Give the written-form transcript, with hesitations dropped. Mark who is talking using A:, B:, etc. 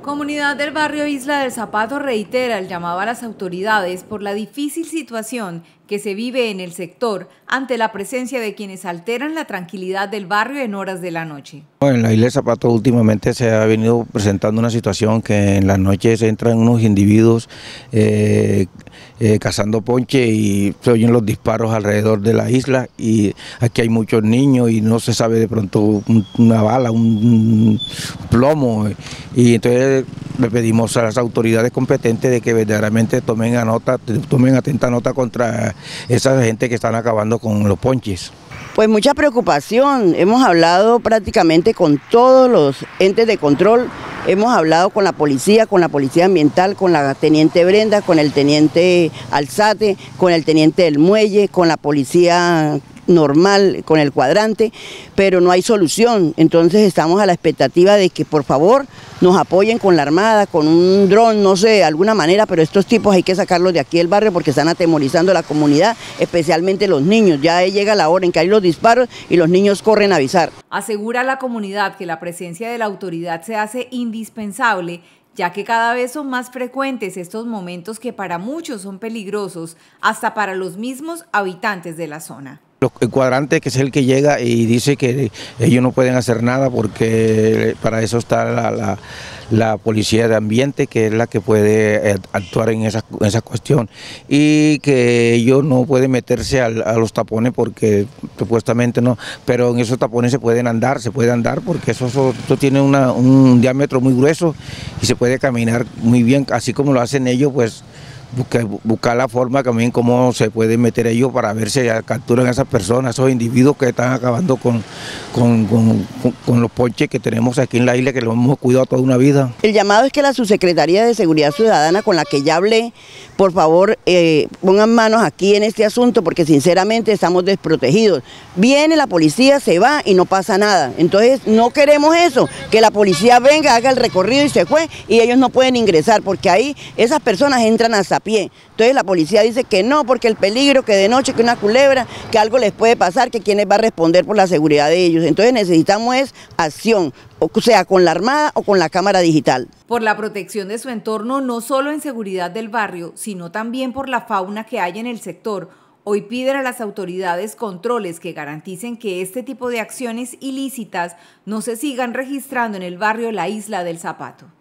A: Comunidad del barrio Isla del Zapato reitera el llamado a las autoridades por la difícil situación que se vive en el sector ante la presencia de quienes alteran la tranquilidad del barrio en horas de la noche.
B: En la Isla del Zapato últimamente se ha venido presentando una situación que en las noches entran unos individuos cazando ponche y se oyen los disparos alrededor de la isla, y aquí hay muchos niños y no se sabe de pronto una bala, un plomo, y entonces le pedimos a las autoridades competentes de que verdaderamente tomen atenta nota contra esa gente que están acabando con los ponches.
C: Pues mucha preocupación, hemos hablado prácticamente con todos los entes de control, hemos hablado con la policía ambiental, con la teniente Brenda, con el teniente Alzate, con el teniente del muelle, con la policía normal, con el cuadrante, pero no hay solución. Entonces estamos a la expectativa de que por favor nos apoyen con la armada, con un dron, no sé, de alguna manera, pero estos tipos hay que sacarlos de aquí del barrio porque están atemorizando a la comunidad, especialmente los niños. Ya llega la hora en que hay los disparos y los niños corren a avisar.
A: Asegura la comunidad que la presencia de la autoridad se hace indispensable, ya que cada vez son más frecuentes estos momentos que para muchos son peligrosos, hasta para los mismos habitantes de la zona.
B: El cuadrante, que es el que llega y dice que ellos no pueden hacer nada porque para eso está la policía de ambiente, que es la que puede actuar en esa cuestión, y que ellos no pueden meterse a los tapones porque supuestamente no, pero en esos tapones se puede andar porque eso tiene un diámetro muy grueso y se puede caminar muy bien, así como lo hacen ellos, pues buscar la forma también cómo se puede meter ellos para ver si capturan a esas personas, esos individuos que están acabando con los ponches que tenemos aquí en la isla, que los hemos cuidado toda una vida.
C: El llamado es que la Subsecretaría de Seguridad Ciudadana, con la que ya hablé, por favor pongan manos aquí en este asunto porque sinceramente estamos desprotegidos. Viene la policía, se va y no pasa nada. Entonces no queremos eso, que la policía venga, haga el recorrido y se fue y ellos no pueden ingresar porque ahí esas personas entran hasta pie. Entonces la policía dice que no, porque el peligro, que de noche, que una culebra, que algo les puede pasar, que quién va a responder por la seguridad de ellos. Entonces necesitamos acción, o sea, con la armada o con la cámara digital.
A: Por la protección de su entorno, no solo en seguridad del barrio, sino también por la fauna que hay en el sector, hoy piden a las autoridades controles que garanticen que este tipo de acciones ilícitas no se sigan registrando en el barrio La Isla del Zapato.